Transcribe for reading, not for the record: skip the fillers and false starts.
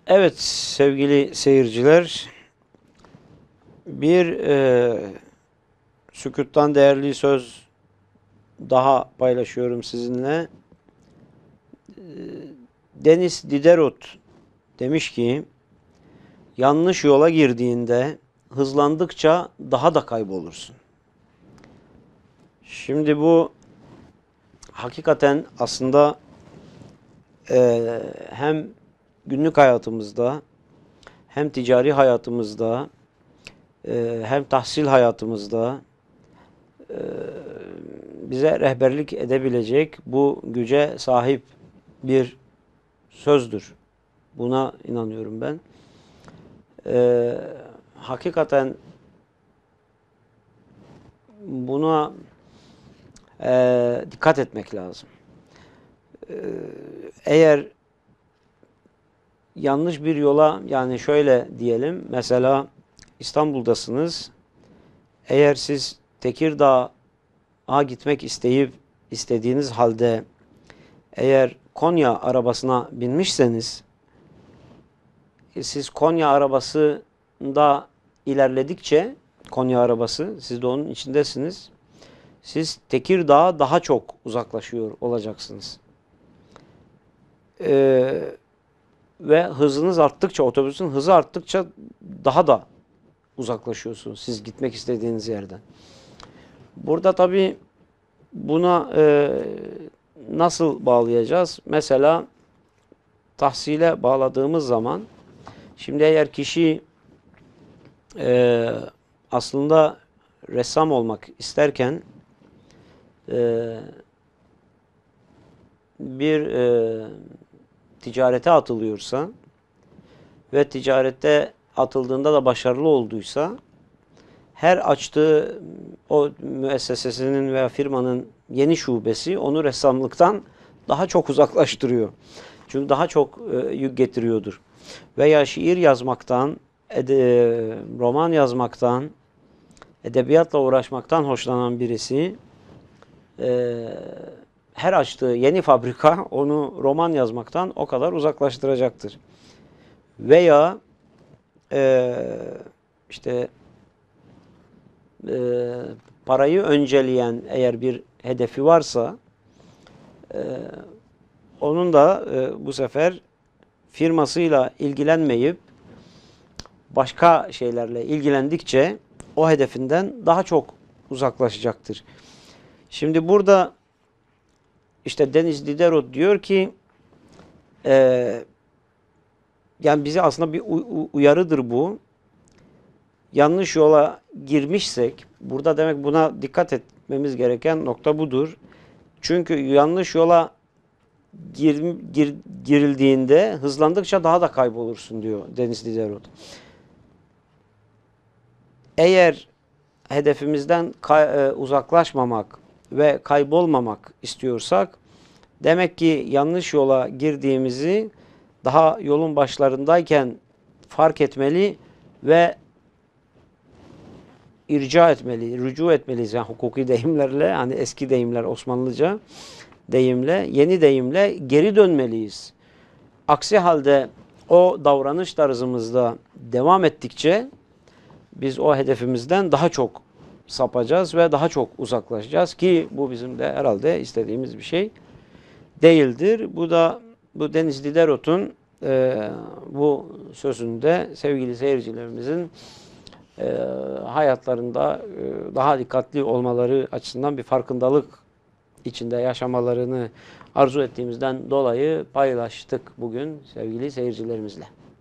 Evet sevgili seyirciler, bir Sükut'tan değerli söz daha paylaşıyorum sizinle. Deniz Diderot demiş ki, yanlış yola girdiğinde hızlandıkça daha da kaybolursun. Şimdi bu hakikaten aslında hem günlük hayatımızda hem ticari hayatımızda hem tahsil hayatımızda bize rehberlik edebilecek bu güce sahip bir sözdür. Buna inanıyorum ben. Hakikaten buna dikkat etmek lazım. Eğer yanlış bir yola, yani şöyle diyelim, mesela İstanbul'dasınız. Eğer siz Tekirdağ'a gitmek istediğiniz halde eğer Konya arabasına binmişseniz, siz Konya arabasında ilerledikçe, Konya arabası, siz de onun içindesiniz. Siz Tekirdağ'a daha çok uzaklaşıyor olacaksınız. Ve hızınız arttıkça, otobüsün hızı arttıkça daha da uzaklaşıyorsunuz siz gitmek istediğiniz yerden. Burada tabii buna nasıl bağlayacağız? Mesela tahsile bağladığımız zaman, şimdi eğer kişi aslında ressam olmak isterken bir ticarete atılıyorsa ve ticarette atıldığında da başarılı olduysa, her açtığı o müessesesinin veya firmanın yeni şubesi onu ressamlıktan daha çok uzaklaştırıyor. Çünkü daha çok yük getiriyordur. Veya şiir yazmaktan, roman yazmaktan, edebiyatla uğraşmaktan hoşlanan birisi, her açtığı yeni fabrika onu roman yazmaktan o kadar uzaklaştıracaktır. Veya işte parayı önceleyen eğer bir hedefi varsa, onun da bu sefer firmasıyla ilgilenmeyip başka şeylerle ilgilendikçe o hedefinden daha çok uzaklaşacaktır. Şimdi burada işte Deniz Diderot diyor ki, yani bize aslında bir uyarıdır bu. Yanlış yola girmişsek, burada demek buna dikkat etmemiz gereken nokta budur. Çünkü yanlış yola girildiğinde hızlandıkça daha da kaybolursun diyor Deniz Diderot. Eğer hedefimizden uzaklaşmamak ve kaybolmamak istiyorsak, demek ki yanlış yola girdiğimizi daha yolun başlarındayken fark etmeli ve irca etmeli, rücu etmeliyiz. Yani hukuki deyimlerle, hani eski deyimler, Osmanlıca deyimle, yeni deyimle geri dönmeliyiz. Aksi halde o davranış tarzımızda devam ettikçe biz o hedefimizden daha çok sapacağız ve daha çok uzaklaşacağız ki bu bizim de herhalde istediğimiz bir şey değildir. Bu da bu Deniz Diderot'un bu sözünde sevgili seyircilerimizin hayatlarında daha dikkatli olmaları açısından bir farkındalık içinde yaşamalarını arzu ettiğimizden dolayı paylaştık bugün sevgili seyircilerimizle.